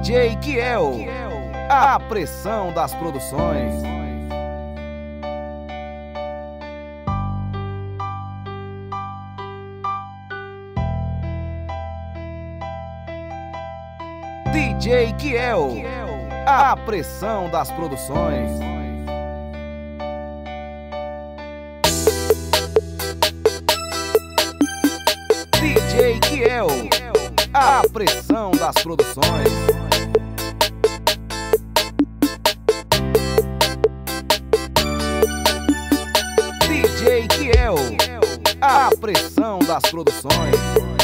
DJ Kiel, a pressão das produções. DJ Kiel, a pressão das produções. DJ Kiel, a pressão das produções. DJ Kiel, a pressão das produções.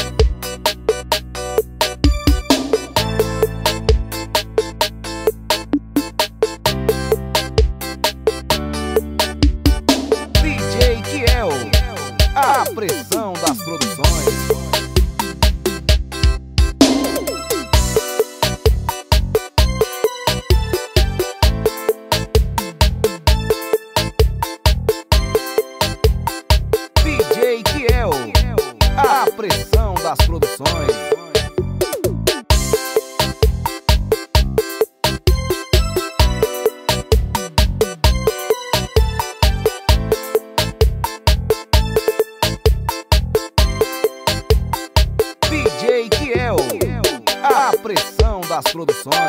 DJ Kiel, a pressão das produções. DJ Kiel, a pressão das produções. DJ Kiel, a pressão das produções.